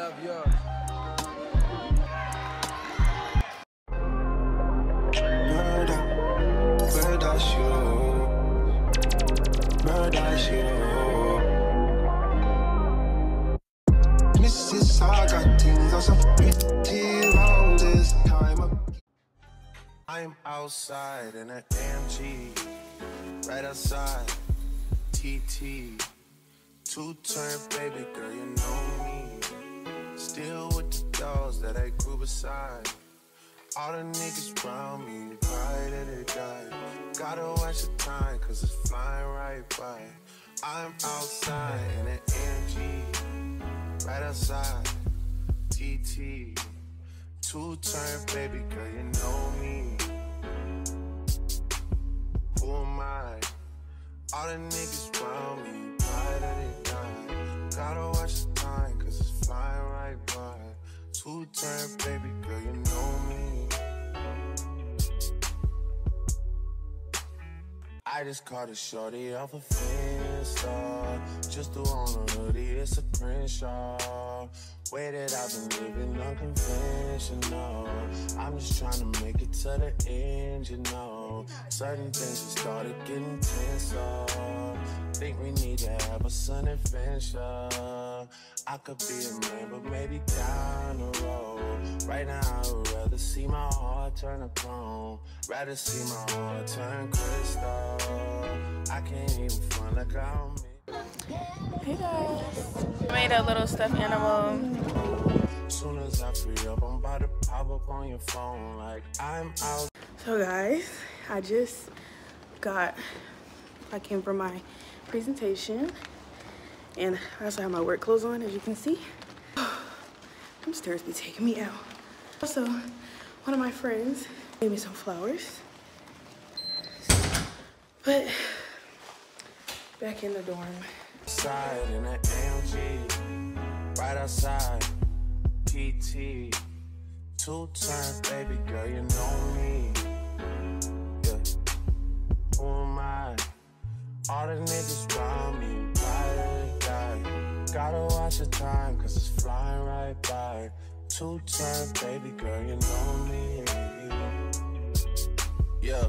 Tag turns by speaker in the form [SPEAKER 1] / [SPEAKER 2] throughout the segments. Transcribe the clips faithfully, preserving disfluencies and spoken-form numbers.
[SPEAKER 1] love yours.
[SPEAKER 2] Murder, murder show, murder show. Missus I got things are so pretty round this time. I'm outside in an A M G, right outside, T T. Two-turn baby girl, you know me. Still with the dolls that I grew beside. All the niggas around me, right at they die. Gotta watch the time, cause it's flying right by. I'm outside in an A M G, right outside, T T. Two-turn baby girl, you know me. Who am I? All the niggas around me, right at they die. Gotta watch the time, cause it's flying right by. Two-turn baby girl, you know me. I just caught a shorty off a Finsta. Just threw on a hoodie, it's a Crenshaw. Way that I've been living unconventional. I'm just trying to make it to the end, you know. Certain things we started getting tense up. Think we need to have a son adventure. I could be a man, but maybe down the road. Right now I would rather see my heart turn to chrome. Rather see my heart turn crystal. I can't even front like I'm.
[SPEAKER 3] Hey guys, I made a little stuffed animal.
[SPEAKER 2] Soon as I free up, I'm about to pop up on your phone like I'm out.
[SPEAKER 3] So guys, I just got, I came from my presentation and I also have my work clothes on, as you can see. Them stairs be taking me out. Also, one of my friends gave me some flowers. But back in the dorm.
[SPEAKER 2] Outside in an A M G, right outside, T T. Two-turn baby girl, you know me. Yeah. Who am I? All the niggas around me, right, die. Gotta watch the time, cause it's flying right by. Two-turn baby girl, you know me. Yeah.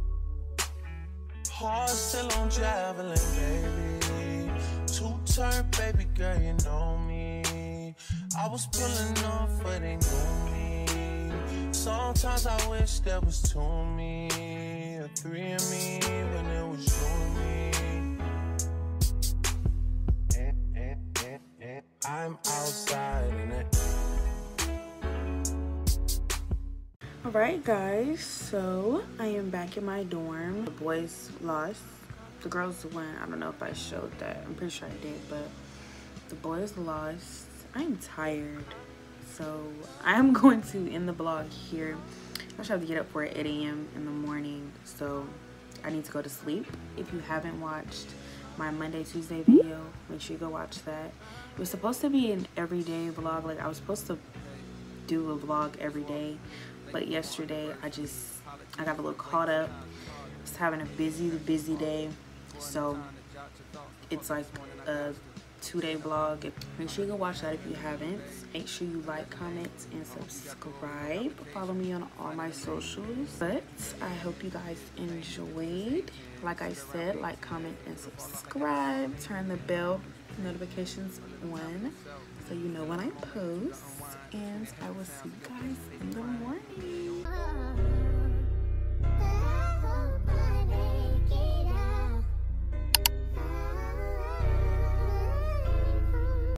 [SPEAKER 2] Heart still on javelin, baby. Two-turn baby girl, you know me. I was pulling off, but they knew me. Sometimes I wish there was two of me, or three of me, when it was you and me. Eh, eh, eh, eh. I'm outside in it.
[SPEAKER 3] Alright guys, so I am back in my dorm. The boys lost. The girls won. I don't know if I showed that. I'm pretty sure I did, but the boys lost. I'm tired. So I'm going to end the vlog here. I should have to get up for eight A M in the morning. So I need to go to sleep. If you haven't watched my Monday, Tuesday video, make sure you go watch that. It was supposed to be an everyday vlog. Like I was supposed to do a vlog every day. But yesterday I just, I got a little caught up. I was having a busy, busy day. So it's like a two-day vlog. Make sure you go watch that if you haven't. Make sure you like, comment, and subscribe. Follow me on all my socials. But I hope you guys enjoyed. Like I said, like, comment, and subscribe. Turn the bell notifications on so you know when I post. And I will see you guys in the morning.